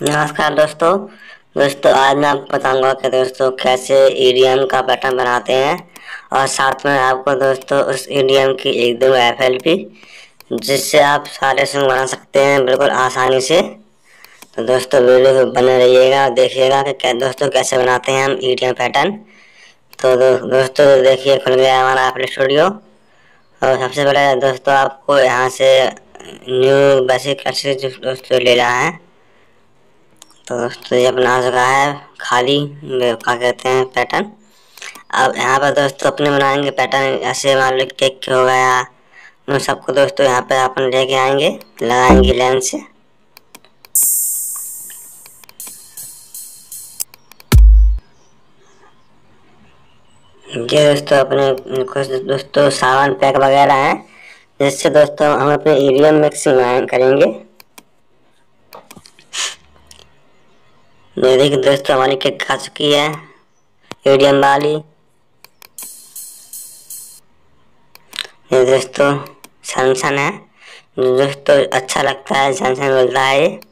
नमस्कार दोस्तों आज मैं आपको बताऊंगा कि दोस्तों कैसे ईडीएम का पैटर्न बनाते हैं और साथ में आपको दोस्तों उस ईडीएम की एक दो एफएलपी जिससे आप सारे सॉन्ग बना सकते हैं बिल्कुल आसानी से। तो दोस्तों वीडियो में बने रहिएगा, देखिएगा कि दोस्तों कैसे बनाते हैं हम ईडीएम पैटर्न। तो दोस्तों देखिए खुल गया हमारा एप्पल स्टूडियो और सबसे पहले दोस्तों आपको यहाँ से न्यू बेसिक दोस्तों ले रहा है। तो दोस्तों ये अपना आ चुका है खाली क्या कहते हैं पैटर्न। अब यहाँ पर दोस्तों अपने बनाएंगे पैटर्न, ऐसे मान लो केक हो गया, उन सबको दोस्तों यहाँ पे अपन लेके आएंगे, लगाएंगे लाइन से। ये दोस्तों अपने कुछ दोस्तों सामान पैक वगैरह है जिससे दोस्तों हम अपने ईडीएम मिक्सिंग करेंगे। देखिए दोस्तों हमारी केक खा चुकी है ईडीएम वाली। ये दोस्तों सनसन है, दोस्तों अच्छा लगता है, सनसन मिलता है ये।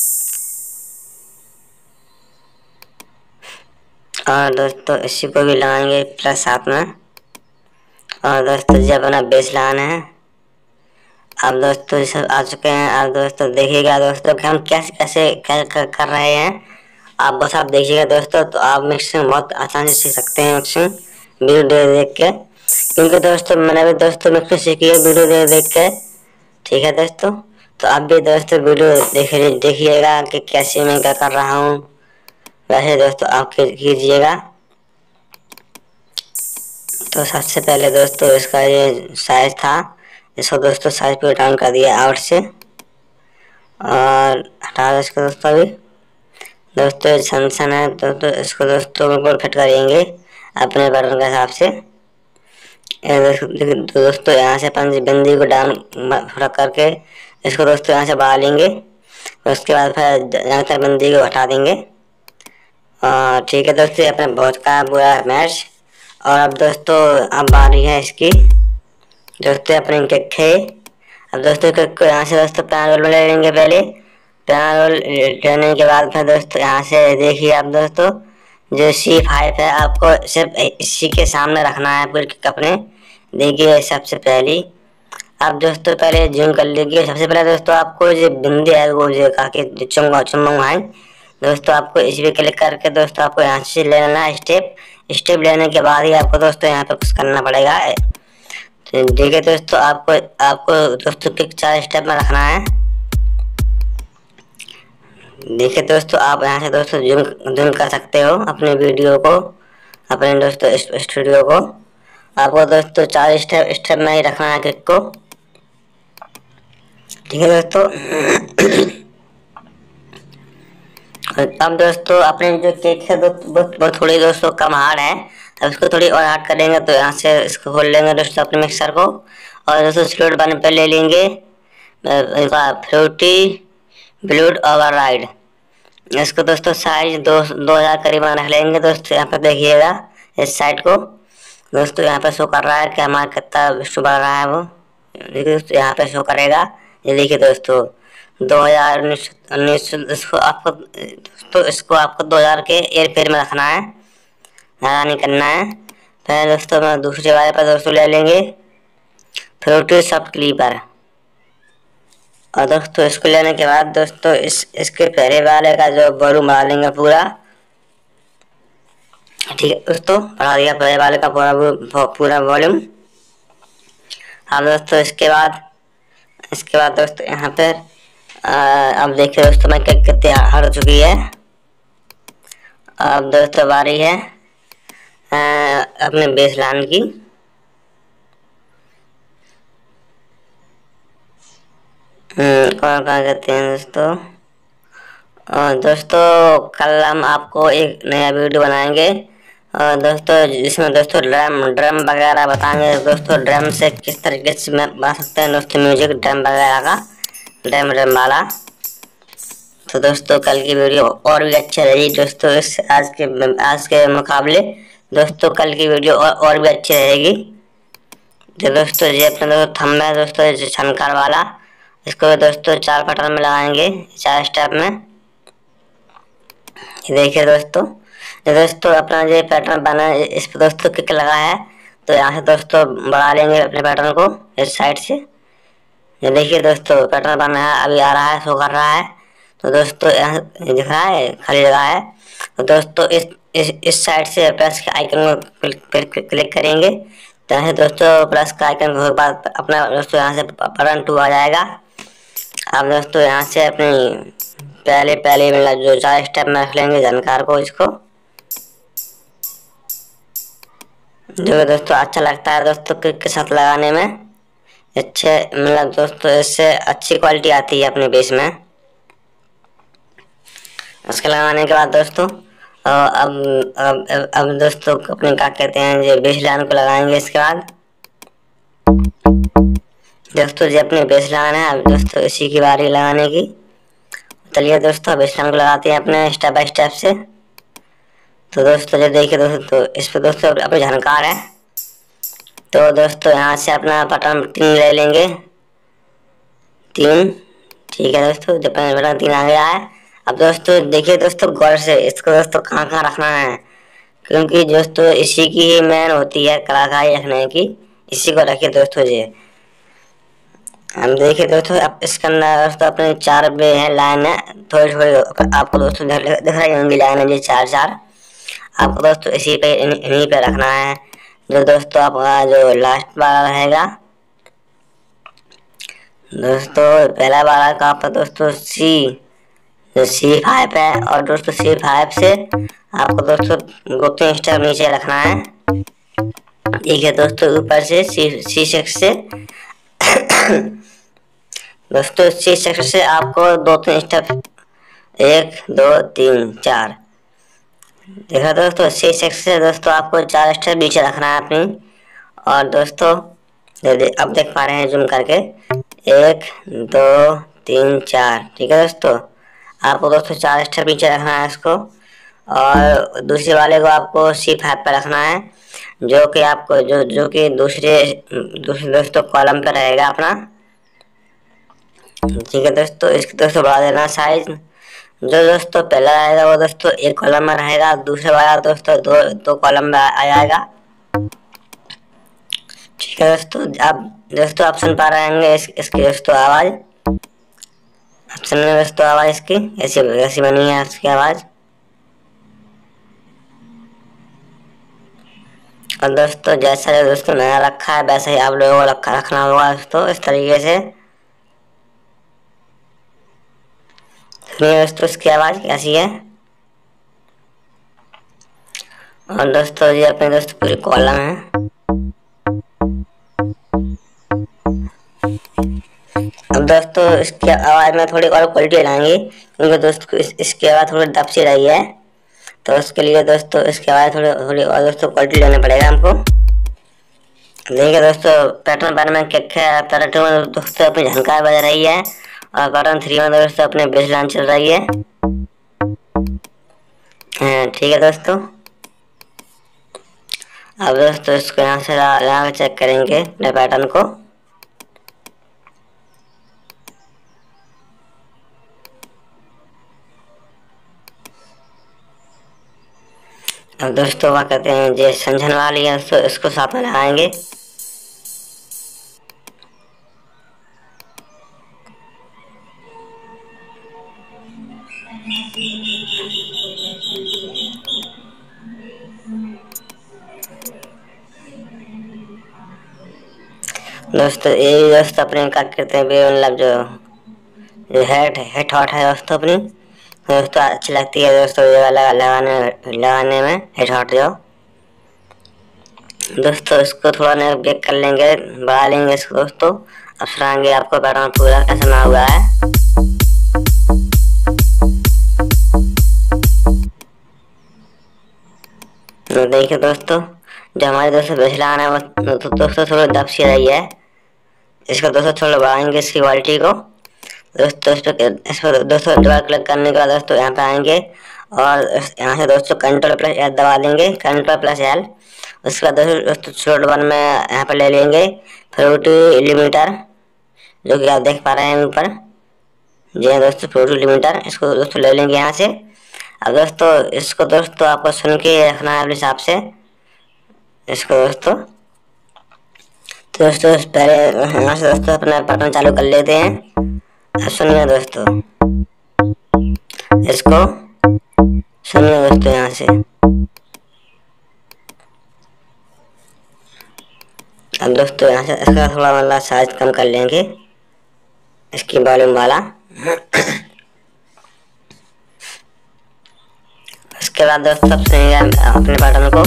और दोस्तों इसी को भी लगाएंगे प्लस साथ में। और दोस्तों ये अपना बेस लगाना है। अब दोस्तों ये सब आ चुके हैं। अब दोस्तों देखिएगा दोस्तों कि हम कैसे कैसे कर रहे हैं। आप बस आप देखिएगा दोस्तों, तो आप मिक्सिंग बहुत आसानी से सीख सकते हैं मिक्सिंग वीडियो देख के, क्योंकि दोस्तों मैंने भी दोस्तों मिक्सिंग सीखी है वीडियो देख के। ठीक है दोस्तों, तो आप भी दोस्तों वीडियो देखिएगा कि कैसे मैं क्या कर रहा हूँ, वैसे दोस्तों आप कीजिएगा। तो सबसे पहले दोस्तों इसका ये साइज था, इसको दोस्तों साइज पे डाउन कर दिया आउट से और हटा दो इसको दोस्तों। अभी दोस्तों सनसन है तो इसको दोस्तों बिल्कुल फिट करेंगे अपने पैटर्न के हिसाब से। तो दोस्तों यहाँ से अपन बिंदी को डाउन थोड़ा करके इसको दोस्तों यहाँ से बढ़ा लेंगे, उसके बाद फिर यहाँ तक बिंदी को हटा देंगे। ठीक है दोस्तों, अपने बहुत का बुरा मैच। और अब दोस्तों अब बारी है इसकी दोस्तों अपने केक है। अब दोस्तों केक को यहाँ से दोस्तों पैन रोल में ले लेंगे। पहले पैन रोल लेने के बाद फिर दोस्तों यहाँ से देखिए आप दोस्तों जो C5 है आपको सिर्फ इसी के सामने रखना है पूरे केक अपने। देखिए सबसे पहली आप दोस्तों पहले जूम कर लीजिए। सबसे पहले दोस्तों आपको जो बिंदी है वो जो काके चुम्बक है दोस्तों, आपको इस पे क्लिक करके दोस्तों आपको यहाँ से ले लेना है स्टेप लेने के बाद ही आपको दोस्तों यहाँ पे कुछ करना पड़ेगा। तो देखिए दोस्तों आपको दोस्तों किक 4 स्टेप में रखना है। देखिए दोस्तों आप यहाँ से दोस्तों जूम कर सकते हो अपने वीडियो को, अपने दोस्तों स्टूडियो को। आपको दोस्तों 4 स्टेप में ही रखना है किक को। ठीक है दोस्तों अब दोस्तों अपने जो केक है वो थोड़ी दोस्तों कम हार्ड है। अब इसको थोड़ी और हार्ड करेंगे तो यहाँ से इसको खोल लेंगे दोस्तों अपने मिक्सर को और दोस्तों स्लोट बटन पे ले लेंगे फ्रूटी ब्लूड ओवरराइड। इसको दोस्तों साइज 2000 करीबन रख लेंगे दोस्तों। यहाँ पर देखिएगा इस साइड को दोस्तों यहाँ पे शो कर रहा है कि हमारा कितना विश्व बढ़ रहा है वो। देखिए दोस्तों यहाँ पे शो करेगा, ये देखिए दोस्तों 2019 इसको आपको 2000 के एयरफेयर में रखना है, ज़्यादा नहीं करना है। फिर दोस्तों मैं दूसरे वाले पर दोस्तों ले लेंगे फ्रूटी सॉफ्ट क्लीपर। और दोस्तों इसको लेने के बाद दोस्तों इसके पहले वाले का जो वॉल्यूम बढ़ा लेंगे पूरा। ठीक है दोस्तों, बढ़ा दिया पहले वाले का पूरा वॉल्यूम। अब दोस्तों इसके बाद दोस्तों यहाँ पर अब देखिए दोस्तों मैं कितनी हार्ड हो चुकी है। अब दोस्तों बारी है अपने बेस लाइन की। कौन कहते हैं दोस्तों। और दोस्तों कल हम आपको एक नया वीडियो बनाएंगे और दोस्तों जिसमें दोस्तों ड्रम वगैरह बताएंगे दोस्तों, ड्रम से किस तरीके से बना सकते हैं दोस्तों म्यूजिक ड्रम वगैरह का, ड्रम वाला। तो दोस्तों कल की वीडियो और भी अच्छी रही दोस्तों आज के मुकाबले दोस्तों कल की वीडियो और भी अच्छी रहेगी। तो दोस्तों ये अपना दोस्तों थंब है दोस्तों शंकर वाला, इसको दोस्तों 4 पैटर्न में लगाएंगे 4 स्टेप में। ये देखिए दोस्तों, ये दोस्तों अपना ये पैटर्न बना है, इस पर दोस्तों क्लिक लगा है तो यहाँ से दोस्तों बढ़ा लेंगे अपने पैटर्न को इस साइड से। ये देखिए दोस्तों पैटर्न बना है, अभी आ रहा है, शो कर रहा है। तो दोस्तों यहाँ दिख रहा है खाली जगह है। तो दोस्तों इस साइड से प्लस के आइकन को क्लिक करेंगे तो यहाँ से दोस्तों प्लस का आइकन के बाद अपना दोस्तों यहाँ से पैटर्न 2 आ जाएगा। अब दोस्तों यहाँ से अपनी पहले मतलब जो 4 स्टेप में रख लेंगे जानकार को, इसको जो दोस्तों अच्छा लगता है दोस्तों क्लिक के साथ लगाने में। अच्छे मतलब दोस्तों इससे अच्छी क्वालिटी आती है अपने बेस में। उसके लगाने के बाद दोस्तों अब दोस्तों अपने क्या कहते हैं ये बेस लाइन को लगाएंगे। इसके बाद दोस्तों ये अपने बेस लाइन है, अब दोस्तों इसी की बारी लगाने की। चलिए दोस्तों बेस लाइन को लगाते हैं अपने स्टेप बाय स्टेप से। तो दोस्तों ये देखिए दोस्तों इस पर दोस्तों अपने झनकार है। तो दोस्तों यहाँ से अपना पैटर्न 3 ले लेंगे, 3। ठीक है दोस्तों, जब पैटर्न 3 आ गया है। अब दोस्तों देखिए दोस्तों गौर से इसको दोस्तों कहाँ कहाँ रखना है, क्योंकि दोस्तों इसी की ही मेन होती है कलाकारी रखने की। इसी को रखिए दोस्तों जी। हम देखिए दोस्तों अब इसके अंदर दोस्तों अपने 4 बे हैं लाइन है, थोड़ी थोड़ी आपको दोस्तों दिख रही होंगी लाइन है, ये 4 आपको दोस्तों इसी पे इन्हीं पे रखना है। जो दोस्तों आपका जो लास्ट वाला रहेगा दोस्तों, पहला वाला का आपका दोस्तों जो C5 है, और दोस्तों C5 से आपको दोस्तों 2-3 स्टेप नीचे रखना है। ठीक है दोस्तों, ऊपर से C6 से दोस्तों C6 से आपको 2-3 स्टेप 1 2 3 4 देखा दोस्तों। C6 से दोस्तों आपको 4 स्टेप नीचे रखना है अपनी। और दोस्तों अब देख पा रहे हैं जूम करके 1 2 3 4। ठीक है दोस्तों, आपको दोस्तों 4 स्टेप नीचे रखना है इसको। और दूसरे वाले को आपको C5 पे रखना है, जो कि आपको जो कि दूसरे दोस्तों कॉलम पे रहेगा अपना। ठीक है दोस्तों, इसकी दोस्तों बढ़ा देना साइज। जो दोस्तों पहला रहेगा वो दोस्तों 1 कॉलम में रहेगा, दूसरे वाला दोस्तों दो कॉलम में आ जाएगा। ठीक है दोस्तों, आप सुन पा रहे होंगे इसकी दोस्तों आवाज। आप सुन रहे दोस्तों आवाज इसकी ऐसी बनी है इसकी आवाज। और दोस्तों जैसा दोस्तों नया रखा है वैसा ही आप लोगों को रखना होगा दोस्तों, इस तरीके से। सुनिए दोस्तों इसकी आवाज कैसी है। और दोस्तों ये अपने दोस्तों पूरी कॉलम है। अब दोस्तों इसकी आवाज में थोड़ी और क्वालिटी लाएंगे, क्योंकि दोस्तों इसकी आवाज थोड़ी दब सी रही है। तो उसके लिए दोस्तों इसकी आवाज थोड़ी और दोस्तों क्वालिटी लेना पड़ेगा हमको। देखिए दोस्तों पैटर्न 1 में किक है, पैटर्न 2 में दोस्तों अपनी झनकार बज रही है, और पैटर्न 3 में दोस्तों अपने बेस लाइन चल रही है। ठीक है दोस्तों, अब दोस्तों इसको यहाँ से लगा के चेक करेंगे अपने पैटर्न को। अब दोस्तों क्या कहते हैं जो समझने वाली है दोस्तों, इसको साथ में लगाएंगे। दोस्तों ये दोस्तों अपने क्या कहते हैं मतलब जो हेड हॉट है दोस्तों अपनी दोस्तों अच्छी लगती है दोस्तों ये वाला लगाने में हेड हॉट जो। दोस्तों इसको थोड़ा ना ब्रेक कर लेंगे, बढ़ा लेंगे इसको दोस्तों। अब सुनाएंगे आपको पैटर्न पूरा कैसे बना हुआ है। तो देखिए दोस्तों जो हमारे दोस्तों बेस लाइन है वो तो दोस्तों थोड़ा दब सी रही है। इसको दोस्तों थोड़ा बढ़ाएंगे इसकी क्वालिटी को दोस्तों। इस पर दोस्तों डबल क्लिक करने के बाद दोस्तों यहाँ पे आएंगे, और यहाँ से दोस्तों Ctrl+L दबा देंगे, Ctrl+L। उसके बाद दोस्तों स्लॉट 1 में यहाँ पर ले लेंगे फ्रूटी लिमिटर, जो कि आप देख पा रहे हैं ऊपर जी दोस्तों फ्रूटी लिमिटर। इसको दोस्तों ले लेंगे यहाँ से। अब दोस्तों इसको दोस्तों आपको सुन के रखना है अपने हिसाब से इसको दोस्तों। तो दोस्तों पहले यहाँ से दोस्तों अपना पैटर्न चालू कर लेते हैं। सुनिए दोस्तों, इसको सुनिए दोस्तों यहाँ से। अब दोस्तों यहाँ से इसका थोड़ा मतलब साइज कम कर लेंगे, इसकी वॉल्यूम वाला। उसके बाद दोस्तों अब सुनिए अपने पैटर्न को।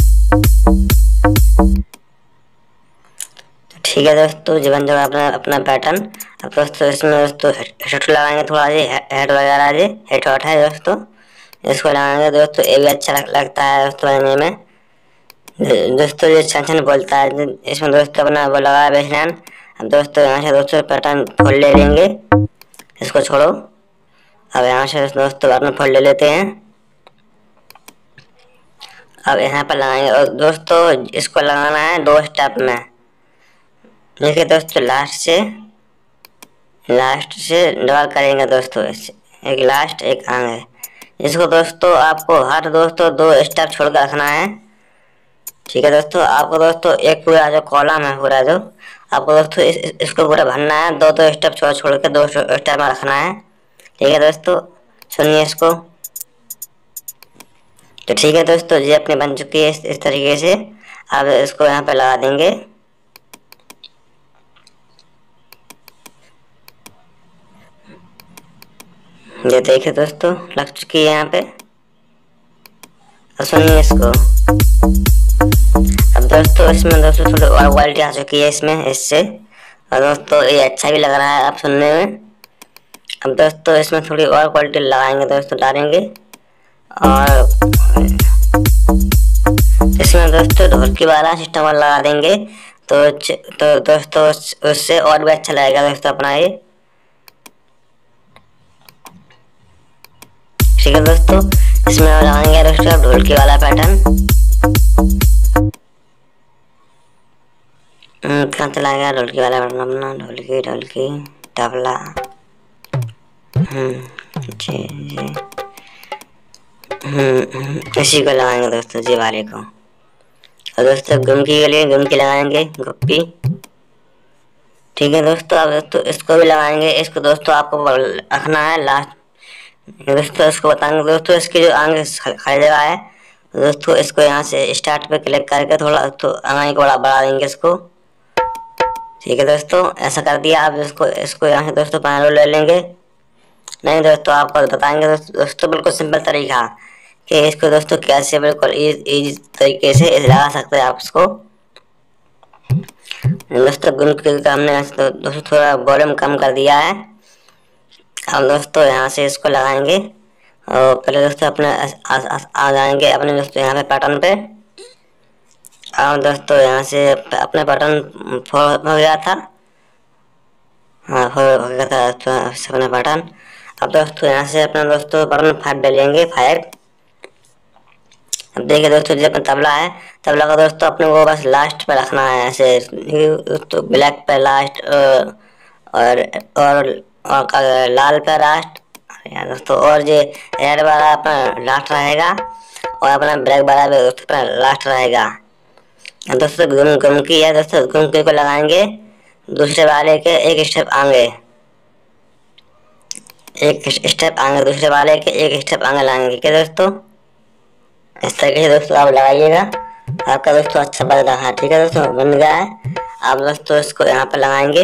ठीक है दोस्तों, जीवन जो अपना अपना पैटर्न। अब दोस्तों इसमें दोस्तों हेड लगाएंगे, थोड़ा जी हेड वगैरह जी हेड हॉट है दोस्तों, इसको लगाएंगे दोस्तों। ये भी अच्छा लगता है दोस्तों बनने में। दोस्तों ये छन बोलता है इसमें दोस्तों अपना वो लगा है बेसलाइन। अब दोस्तों यहाँ से दोस्तों पैटर्न फोल्ड ले लेंगे, इसको छोड़ो। अब यहाँ से दोस्तों पैटर्न फोल्ड ले लेते हैं। अब यहाँ पर लगाएंगे और दोस्तों इसको लगाना है 2 स्टेप में। देखिए दोस्तों लास्ट से डबल करेंगे दोस्तों, एक लास्ट एक आगे। इसको दोस्तों आपको हर दोस्तों 2 स्टेप छोड़ कर रखना है। ठीक है दोस्तों, आपको दोस्तों एक पूरा जो कॉलम है पूरा जो आपको दोस्तों इसको पूरा भरना है। 2 स्टेप छोड़ के 2 स्टेप में रखना है। ठीक है दोस्तों, सुनिए इसको। तो ठीक है दोस्तों, ये अपनी बन चुकी है इस तरीके से। अब इसको यहाँ पे लगा देंगे। ये देखिए दोस्तों लग चुकी है यहाँ पे। सुनिए इसको। अब दोस्तों इसमें दोस्तों थोड़ी और क्वालिटी आ चुकी है इसमें इससे, और दोस्तों ये अच्छा भी लग रहा है आप सुनने में। अब दोस्तों इसमें थोड़ी और क्वालिटी लगाएंगे दोस्तों, डालेंगे। और इसमें दोस्तों ढोलकी वाला सिस्टम लगा देंगे तो दोस्तों उससे और भी अच्छा लगेगा दोस्तों अपना ये। ठीक है दोस्तों, इसमें लगाएंगे दोस्तों ढोलकी वाला पैटर्न। कहाँ चला गया ढोलकी वाला पैटर्न अपना? ढोलकी तबला। जी इसी को लगाएंगे दोस्तों, जी वाले को। और दोस्तों गुमकी के लिए गुमकी लगाएंगे, गुप्पी। ठीक है दोस्तों, अब दोस्तों इसको भी लगाएंगे। इसको दोस्तों आपको रखना है लास्ट दोस्तों। इसको बताएंगे दोस्तों, इसकी जो आगे खाली जगह है दोस्तों, इसको यहाँ से स्टार्ट पे क्लिक करके थोड़ा तो आगे को बढ़ा देंगे इसको। ठीक है दोस्तों, ऐसा कर दिया। अब इसको यहाँ से दोस्तों पैनल ले लेंगे। नहीं दोस्तों, आपको बताएंगे दोस्तों बिल्कुल सिंपल तरीका कि इसको दोस्तों कैसे बिल्कुल इजी तरीके से लगा सकते हैं आप इसको। दोस्तों गुण का हमने दोस्तों थोड़ा वॉल्यूम कम कर दिया है। अब दोस्तों यहाँ से इसको लगाएंगे और पहले दोस्तों अपने आ जाएंगे अपने दोस्तों यहाँ पे पैटर्न पे। अब दोस्तों यहाँ से अपने पैटर्न हो गया था, हाँ हो गया था अपना पैटर्न। अब दोस्तों यहाँ से अपना दोस्तों पैटर्न 5 डालेंगे 5। अब देखिए दोस्तों जो अपना तबला है, तबला का दोस्तों अपने को बस लास्ट पे रखना है ऐसे तो ब्लैक पे लास्ट और लाल पे लास्ट दोस्तों, और ये रेड वाला अपना लास्ट रहेगा और अपना ब्लैक वाला भी दोस्तों अपना लास्ट रहेगा। दोस्तों गुमकी है दोस्तों, गुमकी को लगाएंगे दूसरे वाले के एक स्टेप आगे, दूसरे वाले के एक स्टेप आगे लाएंगे। ठीक है दोस्तों, इस तरीके से दोस्तों आप लगाइएगा, आपका दोस्तों अच्छा बन रहा है। ठीक है दोस्तों, बन गया है। आप दोस्तों इसको यहाँ पर लगाएंगे।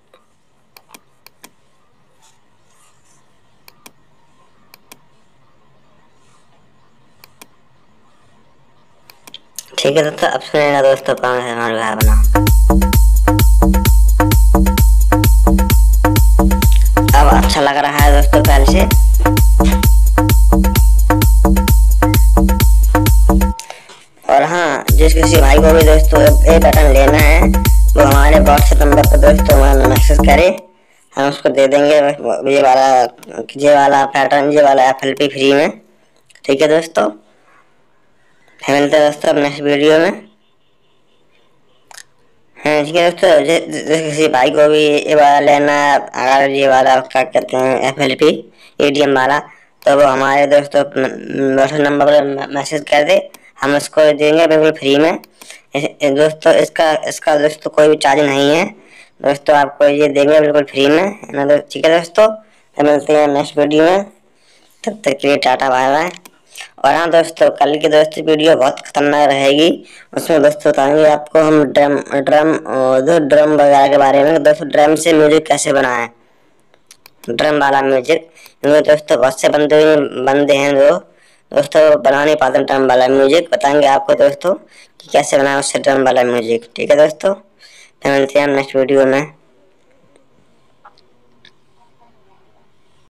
ठीक है दोस्तों, अब सुनेगा दोस्तों कौन है हमारे भाई बना। अब अच्छा लग रहा है दोस्तों पहले से। और हाँ, जिस किसी भाई को भी दोस्तों ये पैटर्न लेना है वो हमारे व्हाट्सएप नंबर पर दोस्तों हमारा मैसेज करे, हम उसको दे देंगे ये वाला पैटर्न, ये वाला FLP फ्री में। ठीक है दोस्तों, फिर मिलते हैं दोस्तों नेक्स्ट वीडियो में। हाँ ठीक है दोस्तों, जैसे किसी भाई को भी ये वाला लेना है, अगर ये वाला क्या कहते हैं FLP EDM वाला, तो वो हमारे दोस्तों व्हाट्सएप नंबर पर मैसेज कर दे, हम उसको देंगे बिल्कुल फ्री में। दोस्तों इसका दोस्तों कोई भी चार्ज नहीं है दोस्तों, आपको ये देंगे बिल्कुल फ्री में, है ना। ठीक है दोस्तों, तो मिलते हैं नेक्स्ट वीडियो में, तब तक के लिए टाटा बाय बाय। और हाँ दोस्तों, कल की दोस्तों वीडियो बहुत खतरनाक रहेगी, उसमें दोस्तों बताएंगे आपको हम ड्रम वगैरह के बारे में। दोस्तों ड्रम से म्यूजिक कैसे बनाएं, ड्रम वाला म्यूजिक, क्योंकि दोस्तों बहुत से बंदे हैं जो दोस्तों बना नहीं पाते ड्रम वाला म्यूजिक, बताएंगे आपको दोस्तों कि कैसे बनाएं उससे ड्रम वाला म्यूजिक। ठीक है दोस्तों, फिर मिलते हैं नेक्स्ट वीडियो में।